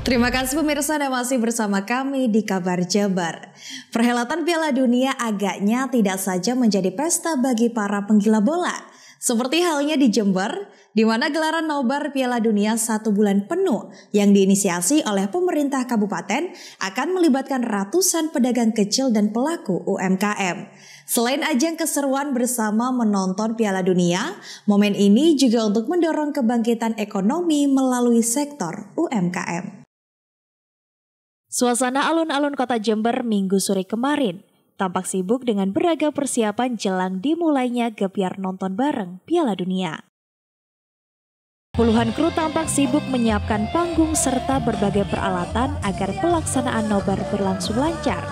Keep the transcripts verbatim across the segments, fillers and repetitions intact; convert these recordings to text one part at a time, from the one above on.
Terima kasih pemirsa yang masih bersama kami di Kabar Jabar. Perhelatan Piala Dunia agaknya tidak saja menjadi pesta bagi para penggila bola. Seperti halnya di Jember, di mana gelaran nobar Piala Dunia satu bulan penuh yang diinisiasi oleh pemerintah kabupaten akan melibatkan ratusan pedagang kecil dan pelaku U M K M. Selain ajang keseruan bersama menonton Piala Dunia, momen ini juga untuk mendorong kebangkitan ekonomi melalui sektor U M K M. Suasana alun-alun kota Jember Minggu sore kemarin tampak sibuk dengan beragam persiapan jelang dimulainya gebyar nonton bareng Piala Dunia. Puluhan kru tampak sibuk menyiapkan panggung serta berbagai peralatan agar pelaksanaan nobar berlangsung lancar.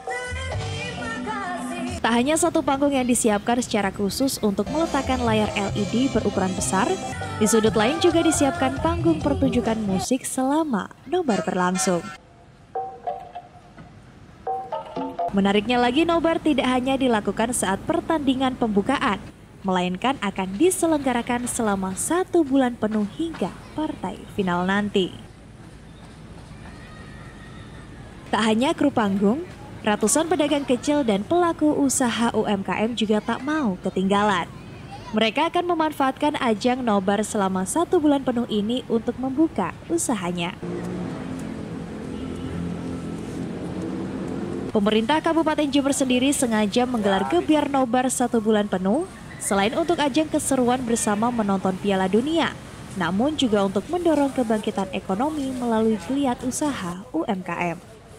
Tak hanya satu panggung yang disiapkan secara khusus untuk meletakkan layar L E D berukuran besar, di sudut lain juga disiapkan panggung pertunjukan musik selama nobar berlangsung. Menariknya lagi, nobar tidak hanya dilakukan saat pertandingan pembukaan, melainkan akan diselenggarakan selama satu bulan penuh hingga partai final nanti. Tak hanya kru panggung, ratusan pedagang kecil dan pelaku usaha U M K M juga tak mau ketinggalan. Mereka akan memanfaatkan ajang nobar selama satu bulan penuh ini untuk membuka usahanya. Pemerintah Kabupaten Jember sendiri sengaja menggelar gebyar nobar satu bulan penuh, selain untuk ajang keseruan bersama menonton Piala Dunia, namun juga untuk mendorong kebangkitan ekonomi melalui geliat usaha U M K M.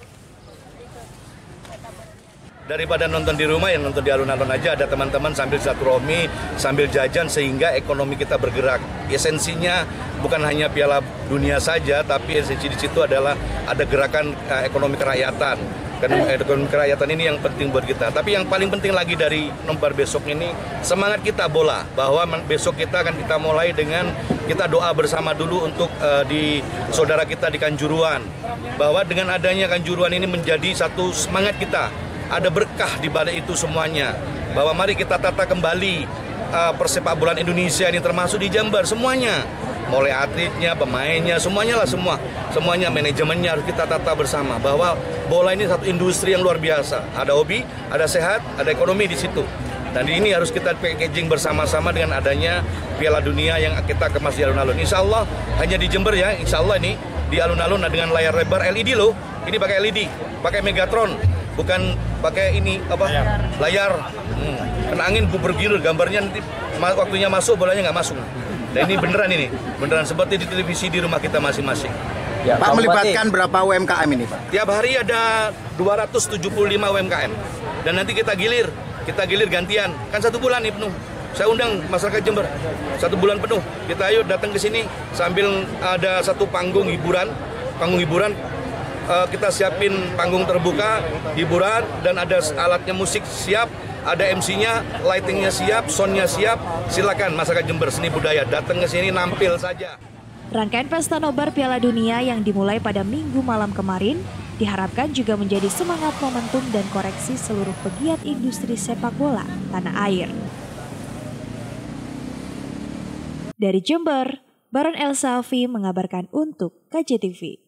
Daripada nonton di rumah, yang nonton di alun-alun aja, ada teman-teman sambil silaturahmi, sambil jajan sehingga ekonomi kita bergerak. Esensinya bukan hanya Piala Dunia saja, tapi esensi di situ adalah ada gerakan uh, ekonomi kerakyatan. Karena ekonomi kerakyatan ini yang penting buat kita. Tapi yang paling penting lagi dari nobar besok ini, semangat kita bola. Bahwa besok kita akan kita mulai dengan kita doa bersama dulu untuk uh, di saudara kita di Kanjuruhan. Bahwa dengan adanya Kanjuruhan ini menjadi satu semangat kita. Ada berkah di balik itu semuanya. Bahwa mari kita tata kembali uh, persepak bolaan Indonesia ini, termasuk di Jember semuanya. Mulai atletnya, pemainnya, semuanya lah semua. Semuanya, manajemennya harus kita tata bersama. Bahwa bola ini satu industri yang luar biasa. Ada hobi, ada sehat, ada ekonomi di situ. Dan ini harus kita packaging bersama-sama dengan adanya Piala Dunia yang kita kemas di alun-alun. Insya Allah hanya di Jember ya, insya Allah ini di alun-alun dengan layar lebar L E D loh. Ini pakai L E D, pakai Megatron. Bukan pakai ini apa layar, layar. Hmm. Kena angin bergilir gambarnya, nanti waktunya masuk bolanya nggak masuk. Dan ini beneran ini, beneran seperti di televisi di rumah kita masing-masing. Ya, Pak, melibatkan berapa U M K M ini, Pak? Tiap hari ada dua ratus tujuh puluh lima U M K M. Dan nanti kita gilir, kita gilir gantian. Kan satu bulan nih penuh. Saya undang masyarakat Jember, satu bulan penuh. Kita ayo datang ke sini sambil ada satu panggung hiburan, panggung hiburan. Uh, kita siapin panggung terbuka, hiburan, dan ada alatnya musik siap, ada M C-nya, lighting-nya siap, sound-nya siap. Silakan masyarakat Jember seni budaya datang ke sini nampil saja. Rangkaian pesta nobar Piala Dunia yang dimulai pada Minggu malam kemarin diharapkan juga menjadi semangat momentum dan koreksi seluruh pegiat industri sepak bola tanah air. Dari Jember, Baron El Safi mengabarkan untuk K J T V.